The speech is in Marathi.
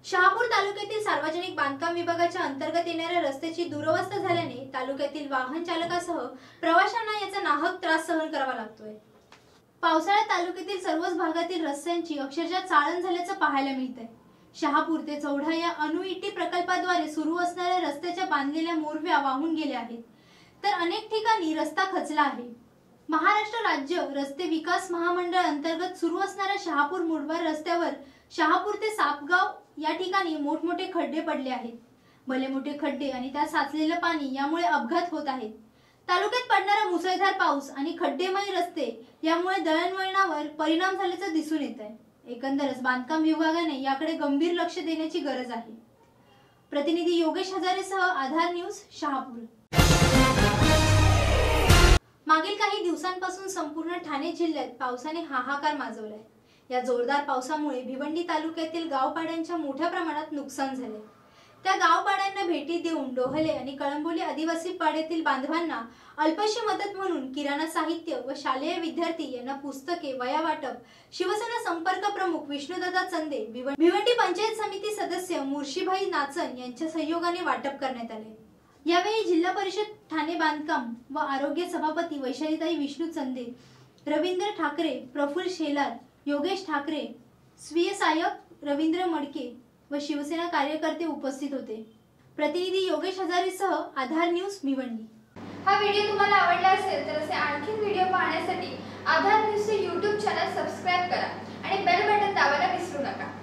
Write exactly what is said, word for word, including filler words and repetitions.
शहापूर तालुक्यातील सार्वजनिक बांधकाम विभागाच्या अंतर्गत येणाऱ्या रस्त्याची दुरवस्था झाल्याने तालुक्यातील वाहन चालकासह प्रवाशांना याचा नाहक त्रास सहन करावा लागतोय। पावसाळ्यात तालुक्यातील सर्वच भागातील रस्त्यांची अक्षरशः चाळण झाल्याचं पाहायला मिळतंय। शहापूर ते चौढा या अणुईटी प्रकल्पाद्वारे सुरू असणाऱ्या रस्त्याच्या बांधलेल्या मोरव्या वाहून गेल्या आहेत, तर अनेक ठिकाणी रस्ता खचला आहे। महाराष्ट्र राज्य रस्ते विकास महामंडळ अंतर्गत सुरू असणाऱ्या शहापूर मुरबाड रस्त्यावर शहापूर ते सापगाव या ठिकाणी मोठमोठे खड्डे पडले आहेत। भले मोठे खड्डे आणि त्यात साचलेले पाणी यामुळे अपघात होत आहेत। तालुक्यात पडणारा मुसळधार पाऊस आणि खड्डेमय रस्ते यामुळे दळणवळणावर परिणाम झाल्याचं दिसून येत आहे। एकंदरच बांधकाम विभागाने याकडे गंभीर लक्ष देण्याची गरज आहे। प्रतिनिधी योगेश हजारेसह आधार न्यूज शहापूर। मागील काही दिवसांपासून संपूर्ण ठाणे जिल्ह्यात पावसाने हाहाकार माजवलाय। या जोरदार पावसामुळे भिवंडी तालुक्यातील गावपाड्यांच्या मोठ्या प्रमाणात नुकसान झाले। त्या गावपाड्यांना भेटी देऊन डोहले आणि कळंबोली आदिवासी पाड्यातील बांधवांना अल्पशी मदत म्हणून किराणा साहित्य व शालेय विद्यार्थी यांना पुस्तके वया वाटप शिवसेना संपर्क प्रमुख विष्णुदादा चंदे भिवंडी पंचायत समिती सदस्य मुर्शीभाई नाचन यांच्या सहयोगाने वाटप करण्यात आले। यावेळी जिल्हा परिषद ठाणे बांधकाम व आरोग्य सभापती वैशालीताई विष्णू चंदे, रवींद्र ठाकरे, प्रफुल्ल शेलार, योगेश ठाकरे, स्वीय सहाय्यक रवींद्र मडके व शिवसेना कार्यकर्ते उपस्थित होते। प्रतिनिधी योगेश हजारेसह आधार न्यूज भिवंडी। हा व्हिडिओ तुम्हाला आवडला असेल तर असे आणखी व्हिडिओ पाहण्यासाठी आधार न्यूजचे यूट्यूब चॅनल सबस्क्राइब करा आणि बेल बटन दाबायला विसरू नका।